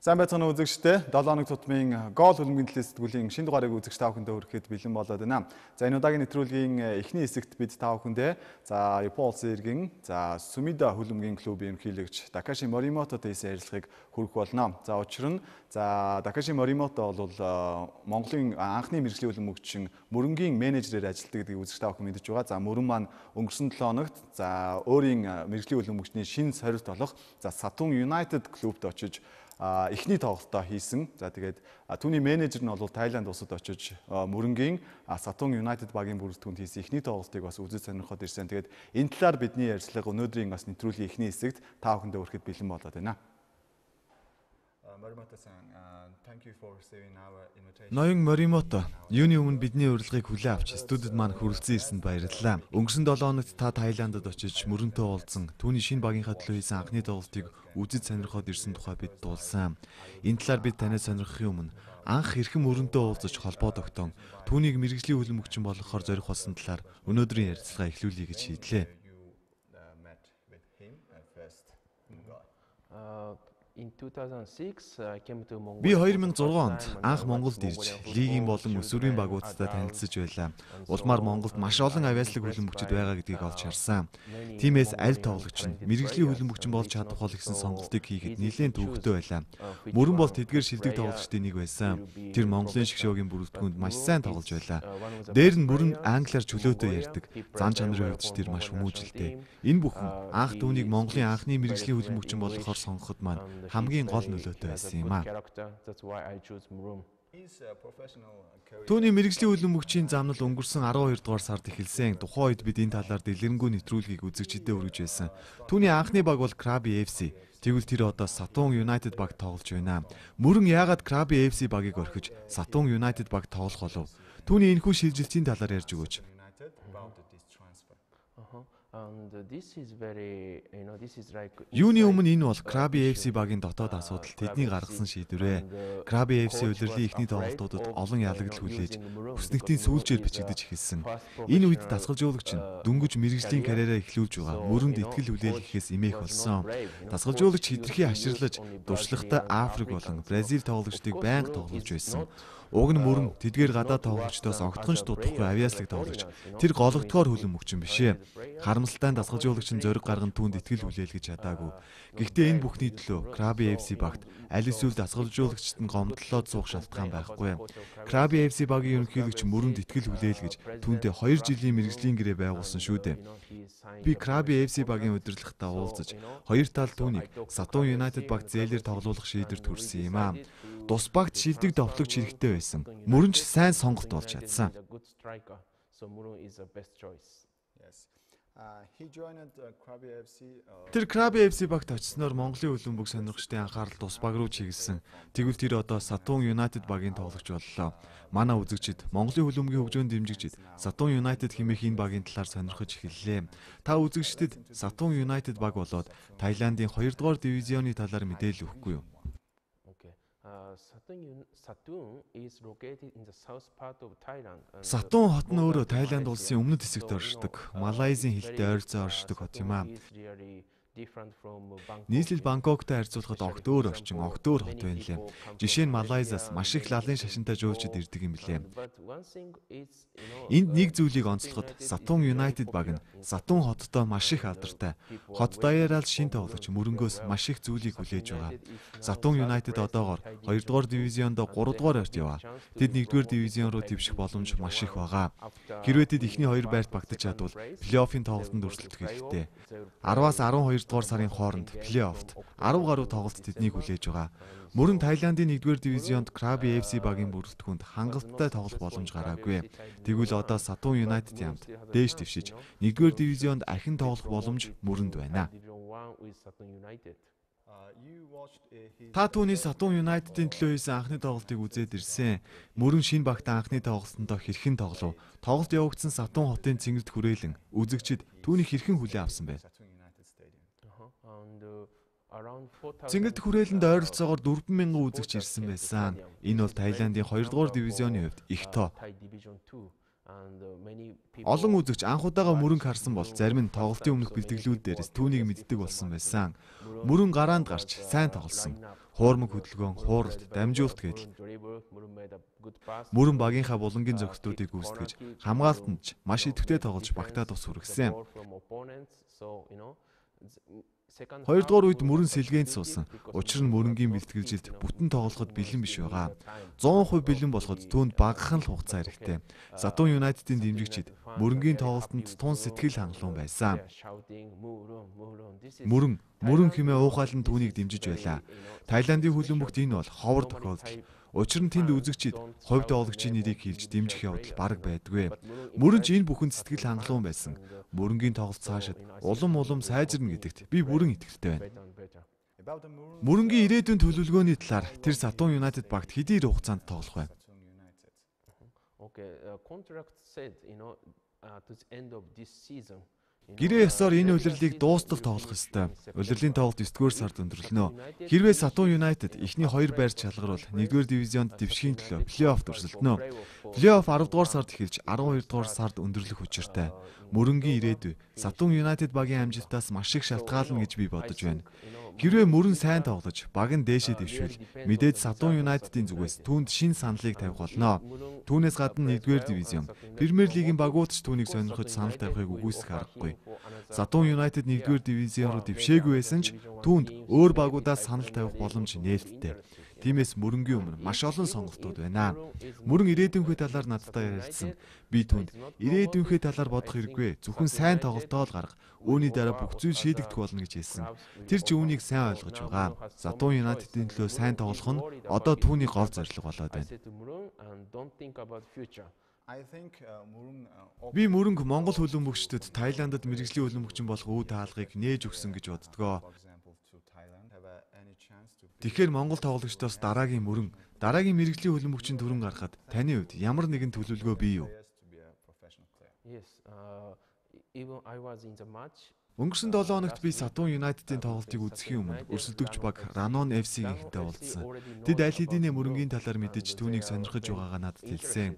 Сайн байцгаана уу үзэгчдээ 7 хоног тутмын гол хөлбөмбөгийн төлөө сэтгүүлийн шинэ дугаарыг үзэгч та бүхэндээ хүрэхэд бэлэн болоод байна. За энэ удаагийн нэвтрүүлгийн эхний хэсэгт бид та бүхэндээ Японы иргэн Сумида хөлбөмбөгийн клубын ерөнхийлөгч Такаши Моримото дэйсэн ярилцлагыг хүргэх болно. За учир нь Такаши Моримото бол Монголын анхны мэргэжлийн хөлбөмбөгчин мөрөнгийн менежерээр ажилладаг гэдгийг үзэгч та бүхэн мэдэж байгаа. За мөрөн маань өнгөрсөн 7 хоногт өөрийн мэргэжлийн хөлбөмбөгчний шинэ сорилт болох Сатун United клубт очиж эхний тоглолтоо хийсэн. За тэгээд түүний менежер нь бол Тайланд улсад очиж мөрөнгийн Сатун United багийн бүрэлдэхүүнд хийсэн эхний тоглолтыг бас үзэж сонирхоод ирсэн. Тэгээд энэ талаар бидний ярилцлага өнөөдрийн бас нэвтрүүлгийн эхний хэсэгт та бүхэндээ хүрэхэд бэлэн болоод байна. Ноён Моримото, юуны өмнө бидний урилгыг хүлээн авч студид маань хүрэлцэн ирсэнд баярлалаа. Өнгөрсөн 7 хоногт та Тайландд очиж мөрөнтэй уулзсан. Түүний шинэ багийнхаа төлөө хийсэн анхны тоглолтыг үзэж сонирхоод ирсэн тухай бид дуулсан. Энэ талаар бид танаас сонирхохын өмнө анх хэрхэн мөрөнтэй уулзаж холбоо тогтоон түүнийг мэргэжлийн хөлбөмбөгчин болгохоор зорих болсон талаар өнөөдрийн ярилцлага эхлүүлье гэж шийдлээ. Би 2006 онд анх Монголд ирж лигийн болон өсвөрийн багуудтай танилцсаж байлаа. Улмаар Монголд маш олон авиаслаг хөлбөмбөгчид байгаа гэдгийг олж харсан. Тиймээс аль тоглогч нь мэргэжлийн хөлбөмбөгчин болж чадах бол гэсэн сонголтыг хийхэд нэлээд төвөгтэй байлаа. Мөрөн бол тэдгээр шилдэг тоглогчдын нэг байсан. Тэр Монголын шгшөөгийн бүрэлдэхүүнд маш сайн тоглож байлаа. Дээр нь мөрөн англиар чөлөөтэй ярьдаг. Зан чанарын хувьд ч тэр маш хүмүүжлтэй. Энэ бүхэн анх түүнийг Монголын анхны мэргэжлийн хөлбөмбөгчин болгохоор сонгоход маань хамгийн гол нөлөөтэй байсан юм а. Түүний мэргэжлийн хөлбөмбөгчийн замнал өнгөрсөн 12 дугаар сард эхэлсэн. Тухайн үед бид энэ талаар дэлгэрэнгүй нэвтрүүлгийг үзэгчдэд өргөж байсан. Түүний анхны баг бол Krabi FC. Тэгвэл тэр одоо Сатун United баг тоглож байна. Мөрөн яагаад Krabi FC багийг орхиж Сатун United баг тоглох болов? Түүний энэхүү шилжилтийн талаар ярьж өгөөч. Юуны өмнө энэ бол Krabi FC багийн дотоод асуудал тэдний гаргасан шийдвэрээ. Krabi FC улирлын эхний тоглолтуудад олон ялагдал хүлээж хүснэгтийн сүүлчээр бичигдэж эхэлсэн. Энэ үед дасгалжуулагч нь дөнгөж мэргэжлийн карьераа эхлүүлж байгаа мөрөнд итгэл хүлээлгэхээс эмээх болсон. Дасгалжуулагч хитрхи хаширлаж дуршлагатай Африк болон Бразил тоглогчдыг байнга тоглож байсан. Уг нь мөрөн тэдгээр гадаад тоглогчдоос огтхонч дутхгүй авиаслаг тоглогч. Тэр гологдохоор хөлбөмбөгчин бишээ. Харамсалтай дасгалжуулагч нь зориг гарган түүнд итгэл хүлээлгэж чадаагүй. Гэхдээ энэ бүхний төлөө Krabi FC багт аль эсвэл дасгалжуулагчд нь гомдлоод суух шалтгаан байхгүй. Krabi FC багийн ерөнхийлөгч мөрөнд итгэл хүлээлгэж түүнтэй 2 жилийн мэргэжлийн гэрээ байгуулсан шүү дээ. Би Krabi FC багийн удирдлагатаа уулзаж хоёр тал түүнийг Сатун United баг зээлээр тоглуулах шийдвэрт хүрсэн юм аа. Тус багт шилдэг товлогч хэрэгтэй байсан. Мөрөнч сайн сонголт болж чадсан. Тэр Krabi FC багт очсноор Монголын хөлбөмбөг сонирхчдын анхаарал тус баг руу чиглэсэн. Тэгвэл тэр одоо Сатун United багийн тоглогч боллоо. Манай үзэгчид Монголын хөлбөмбөгийн хөгжөөнд дэмжигчид Сатун United хэмээх энэ багийн талаар сонирхож эхэллээ. Та үзэгчдэд Сатун United баг болоод Тайландын 2 дугаар дивизионы талаар мэдээлэл өгөхгүй юу? Сатун хот нь өөрөө Тайланд улсын өмнөд хэсэгт оршдог. Малайзийн хэлтэй ойрцоо оршдог хот юм аа. Нийслэл Бангкоктой харьцуулахад огт өөр орчин, огт өөр хот байна лээ. Жишээ нь Малайзаас маш их лалын шашинтай жуулчид ирдэг юм билээ. Энд нэг зүйлийг онцлоход Сатун United баг нь Сатун хоттой маш их алдартай. Хот даяараа шин тоглогч мөрөнгөөс маш их зүйлийг хүлээж байгаа. Сатун United одоогоор 2 дугаар дивизионд 3 дугаар орж яваа. Тэд 1 дугаар дивизион руу дэвших боломж маш их байгаа. Хэрвээ тэд эхний 2 байрт багтаж чадвал плей-оффын тоглолтод өрсөлдөх хэрэгтэй. 10-аас 12 дугаар сарын хооронд плей-оффт 10 гаруй тоглолт тэднийг хүлээж байгаа. Мөрөн Тайландын 1-р дивизионд Krabi FC багийн бүрэлдэхүүнд хангалттай тоглох боломж гараагүй. Тэгвэл одоо Сатун United ямд дээш дэвшиж 1-р дивизионд ахин тоглох боломж мөрөнд байна. Та түүний Сатун United-ийн төлөө хийсэн анхны тоглолтыг үзээд ирсэн. Мөрөн шинэ багт анхны тоглолтондоо хэрхэн тоглов? Тоглолт явагдсан Сатун хотын цэнгэрд хүрээлэн үзэгчид түүнийг хэрхэн хүлээн авсан бэ? Цэнгэрд хүрээлэнд ойролцоогоор 4,000 үзэгч ирсэн байсан. Энэ бол Тайландын 2 дугаар дивизионы хувьд их тоо. Олон үзэгч анх удаага мөрөнг харсан бол зарим нь тоглолтын өмнөх бэлтгэлүүд дээрээс түүнийг мэддэг болсон байсан. Мөрөн гараанд гарч сайн тоглосон. хуурмаг хөдөлгөөн, хууралт, дамжуулалт гэдэл. Мөрөн багийнхаа булангийн зохиструудыг гүйцэтгэж, хамгаалтанд ч маш идэвхтэй тоглож багтаа тус хүргэсэн. Хоёрдугаар үед мөрөн сэлгээнд суусан. Учир нь мөрөнгийн бэлтгэлжилд бүтэн тоглоход бэлэн биш байгаа. 100% бэлэн болоход түүнд багахан л хугацаа хэрэгтэй. Сатун Юнайтедийн дэмжигчид мөрөнгийн тоглолтод тун сэтгэл хангалуун байсан. Мөрөн хэмээн уугаалan түүнийг дэмжиж байлаа. Тайландын хөлбөмбөгт энэ бол ховор тохиолдол. Учир нь тэнд үзэгчид хувьд ологчийн нэрийг хэлж дэмжих явдал бараг байдгүй. Мөрөн ч энэ бүхэнд сэтгэл хангалуун байсан. Мөрөнгийн тоглолт цаашид улам сайжирна гэдэгт би бүрэн итгэлтэй байна. Мөрөнгийн ирээдүйн төлөвлөгөөний талаар тэр Сатун Юнайтед багт хэдий хугацаанд тоглох вэ? Гэрээ ёсоор энэ улирлыг дуустал тоглох ёстой. Улирлын тоглолт 9-р сард өндөрлөнө. Хэрвээ Сатун Юнайтед эхний 2 байрч шалгаруул 1-р дивизионд дэвшгийн төлөө плей-офф өрсөлдөнө. Плей-офф 10-р сард эхэлж 12-р сард өндөрлөх учиртай. Мөрөнгийн ирээдүй Сатун Юнайтед багийн амжилтаас маш их шалтгаална гэж би бодож байна. Хэрвээ мөрөн сайн тоглож, баг нь дээшээ дэвшвэл мэдээж Сатун Юнайтедийн зүгээс түүнд шин саналыг тавих болно. Түүнээс гадна 1-р дивизион, Премьер лигийн багууд ч түүнийг сонирхож санал тавихыг үгүйсэх аргагүй. Сатун Юнайтед 1-р дивизион руу дэвшээгүй байсан ч түүнд өөр багуудаас санал тавих боломж нээлттэй. Тиймээс мөрөнгийн өмнө маш олон сонголтууд байна. Мөрөн ирээдүйнхээ талаар надтай ярилцсан. Би түүнд ирээдүйнхээ талаар бодох хэрэггүй. Зөвхөн сайн тоглолтоо л гарга. Үүний дараа бүх зүйл шийдэгдэх болно гэж хэлсэн. Тэр ч үүнийг сайн ойлгож байгаа. Сатун Юнайтедийн төлөө сайн тоглох нь одоо түүний гол зорилго болоод байна. Би мөрөнг Монгол хөлбөмбөгчдөд Тайландд мэргэжлийн хөлбөмбөгчин болох үе таалгыг нээж өгсөн гэж боддгоо. Тэгэхээр Монгол тоглогчдоос дараагийн мэргэжлийн хөлбөмбөгчин төрөн гаргахад таны хувьд ямар нэгэн төлөвлөгөө бий юу? Өнгөрсөн 7 хоногт би Сатун Юнайтедийн тоглолтыг үзэхийн өмнө өрсөлдөгч баг Ранон FC-ийнхэнтэй уулзсан. Тэд аль хэдийнэ мөрөнгийн талаар мэдэж түүнийг сонирхож байгаагаа надад хэлсэн.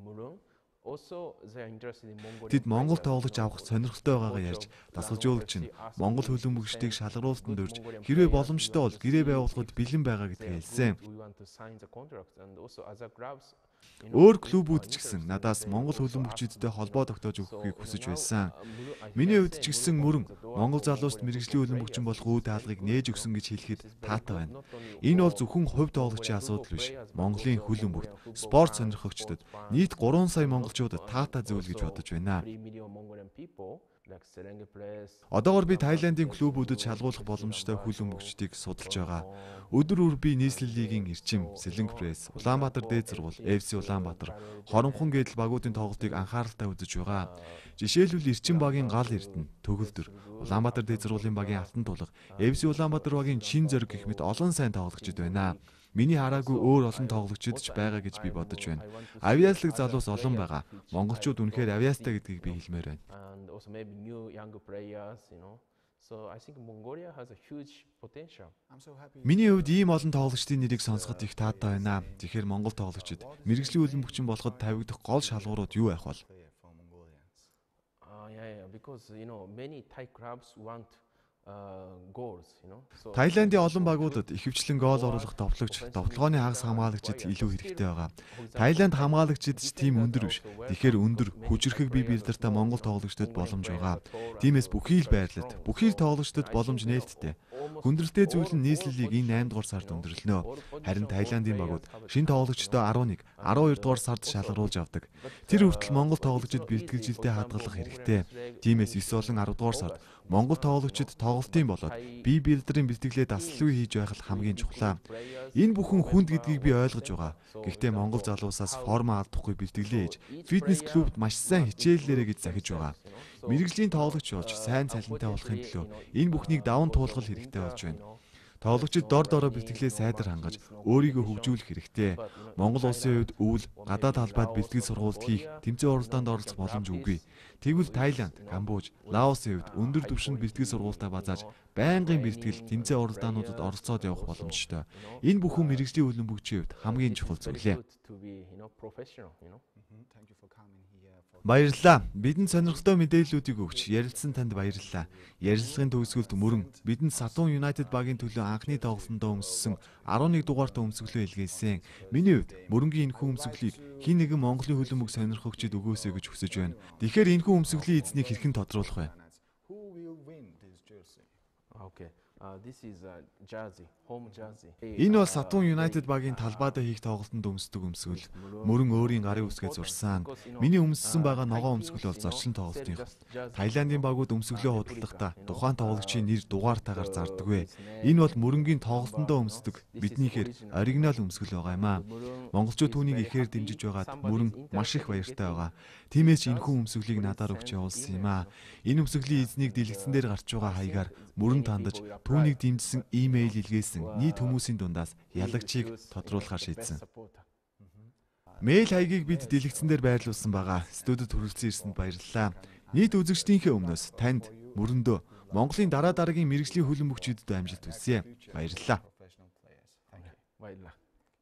Тэд Монгол тоглож авах сонирхолтой байгаагаа ярьж, дасгалжуулагч нь Монгол хөлбөмбөгчдийг шалгаруулалтанд урьж, хэрвээ боломжтой бол гэрээ байгуулахад бэлэн байгаа гэдгийг хэлсэн. Өөр клубүүд ч гэсэн надаас Монгол хөлбөмбөгчдтэй холбоо тогтоож өгөхийг хүсэж байсан. Миний хувьд ч гэсэн мөрөн Монгол залууст мэргэжлийн хөлбөмбөгчин болох үе таалгыг нээж өгсөн гэж хэлэхэд таатай байна. Энэ бол зөвхөн хувь тоглогчийн асуудал биш. Монголын хөлбөмбөгт, спорт сонирхогчдод, нийт 3 сая монголчуудад таатай зүйл гэж бодож байна. Одоогоор би Тайландын клубүүдэд шалгуулах боломжтой хөлбөмбөгчдийг судалж байгаа. Өдөр бүр би нийслэл лигийн Эрчим, Сэлэнг пресс, Улаанбаатар дээд сургууль, FC Улаанбаатар, Хоромхон гэдэл багуудын тоглолтыг анхааралтай үзэж байгаа. Жишээлбэл Эрчим багийн Гал Эрдэнэ, Төгөлдөр, Улаанбаатар дээд сургуулийн багийн Алтан тулга, FC Улаанбаатар багийн Чин Зориг гэх мэт олон сайн тоглогчид байна. Миний хараагүй өөр олон тоглогчид ч байгаа гэж би бодож байна. Авиаслаг залуус олон байгаа. Монголчууд үнэхээр авиастай гэдгийг би хэлмээр байна. Миний хувьд ийм олон тоглогчдын нэрийг сонсоход их таатай байна. Тэгэхээр Монгол тоглогчид мэргэжлийн хөлбөмбөгчин болоход тавигдах гол шалгуурууд юу байх вэ? Тайландын олон багуудад ихэвчлэн гол оруулах товтлогч, довтлогооны хагас хамгаалагчид илүү хэрэгтэй байгаа. Тайланд хамгаалагчид ч тийм өндөр биш. Тэгэхээр өндөр, хүчрэхэг бие биедартай Монгол тоглогчдод боломж байгаа. Тиймээс бүхий л байрлалд, бүхий л тоглогчдод боломж нээлттэй. Хүндрэлтэй зүйл нь нийслэлийг энэ 8 дугаар сард өндөрлөнө. Харин Тайландын багууд шинэ тоглогчдоо 11, 12 дугаар сард шалгаруулж авдаг. Тэр хүртэл Монгол тоглогчид бэлтгэлжилтэд хадгалах хэрэгтэй. Тиймээс 9 болон 10 дугаар сард Монгол тоглогчид тоглолтын болоод бие биедрийн бэлтгэлээ дасалгүй хийж байх л хамгийн чухал. Энэ бүхэн хүнд гэдгийг би ойлгож байгаа. Гэхдээ Монгол залуусаас форма алдахгүй бэлтгэлээ хийж, фитнес клубт маш сайн хичээллээрэ гэж захиж байгаа. Мэргэжлийн тоглогч болж сайн цалинтай болохын төлөө энэ бүхнийг даван туулгал хэрэгтэй болж байна. Тоглогчид дор дороо бэлтгэлээ сайдар хангаж, өөрийгөө хөгжүүлэх хэрэгтэй. Монгол улсын хувьд өвөл, гадаад талбайд бэлтгэл сургуульд хийх, тэмцээн уралдаанд оролцох боломж үгүй. Тэгвэл Тайланд, Камбож, Лаосын хувьд өндөр түвшинд бэлтгэл сургуультаа базааж, байнгын бэлтгэл, тэмцээн уралдаануудад оролцоод явах боломжтой. Энэ бүхэн мэргэжлийн хөлбөмбөгчийн хувьд хамгийн чухал зүйлээ. Баярлалаа. Бидэнд сонирхолтой мэдээллүүдийг өгч ярилцсан танд баярлалаа. Ярилцлагын төгсгөлд мөрөн бидэнд Сатурн United багийн төлөө анхны тоглолтондоо өмссөн 11 дугаартай өмсгөлөө илгээсэн. Миний хувьд мөрөнгийн энэхүү өмсгөлийг хин нэгэн Монголын хөлбөмбөг сонирхогчид өгөөсэй гэж хүсэж байна. Тэгэхээр энэхүү өмсгөлийн эзнийг хэрхэн тодруулах вэ? Энэ бол Сатурн United багийн талбайдаа хийх тоглолтод өмсдөг өмсгөл. Мөрөн өөрийн гарын үсгээ зурсан. Миний өмссөн байгаа ногоон өмсгөл бол зочлон тоглолтын. Таиландын багууд өмсгөлөө худалдахдаа тухайн тоглогчийн нэр дугаартайгаар зардаггүй. Энэ бол мөрөнгийн тоглолтондоо өмсдөг биднийхээр оригинал өмсгөл байгаа юм аа. Монголчууд түүнийг ихээр дэмжиж байгаад мөрөн маш их баяртай байгаа. Тиймээс энэхүү өмсгөлийг надаар өгч явуулсан юм аа. Энэ өмсгөлийн эзнийг дэлгэцэн дээр гарч байгаа хаягаар мөрөн тандаж түүнийг дэмжсэн имэйл илгээсэн нийт хүмүүсийн дундаас ялагчийг тодруулахар шийдсэн. Мэйл хаягийг бид дэлгэцэн дээр байрлуулсан байгаа. Студид хүрэлцэн ирсэнд баярлалаа. Нийт үзэгчдийнхээ өмнөөс танд мөрөндөө Монголын дараа дараагийн мэргэжлийн хөлбөмбөгчдөд амжилт хүсье. Баярлалаа. Баярлалаа.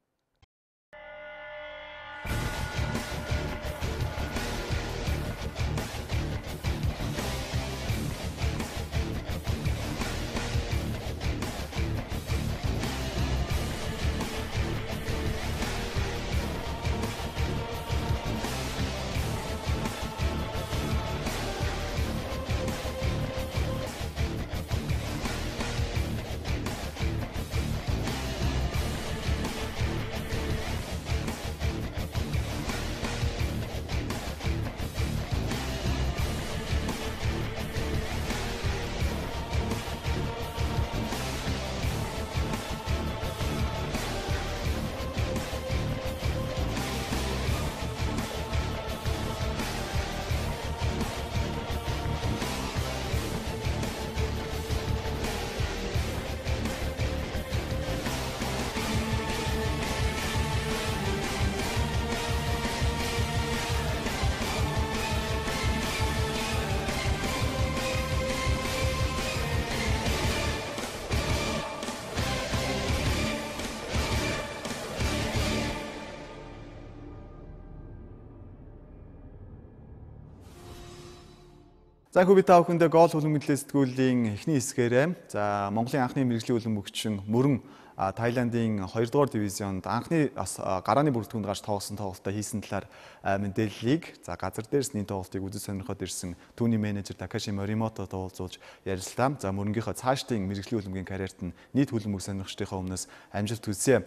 За би та бүхэндээ гол хөлбөмбөгийн сэтгүүлийн эхний хэсгээрээ за Монголын анхны мэргэжлийн хөлбөмбөгчин мөрөн Таиландын 2 дугаар дивизионд анхны гарааны бүрэлдэхүүнд гарч тоглосон тоглолтоо хийсэн талаар мэдээллийг за газар дээрс нэг тоглолтыг үзэж сонирхоод ирсэн түүний менежер Такаши Моримото уулзуулж ярилцлаа. За мөрөнгийнхөө цаашдын мэргэжлийн хөлбөмбөгийн карьерт нь нийт хөлбөмбөг сонирхчдынхаа өмнөөс амжилт хүсье.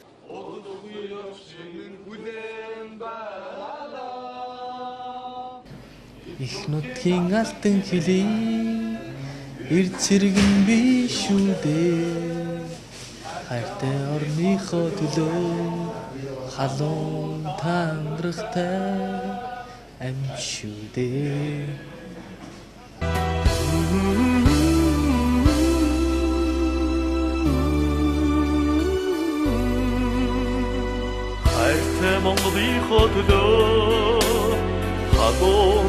Их нутгийн алтан хилээ эрд цэргэн би шүү дээ хайртай орныхоо төлөө халуун тандрахтай ам шүү дээ хайртай Монголынхоо төлөө халуун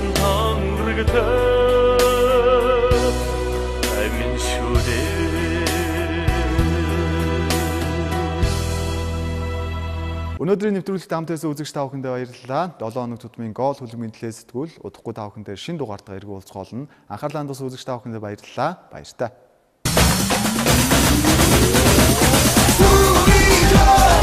Өнөөдрийн нэвтрүүлэгт хамтдаа үзэгч та бүхэндээ баярлалаа. 7 хоног тутмын гол хөлбөмбөгийн төлөө сэтгүүл удахгүй та бүхэндээ шинэ дугаартаа эргэн уулзах болно. Анхаарлаа хандуулсан үзэгч та бүхэндээ баярлалаа. Баяртай.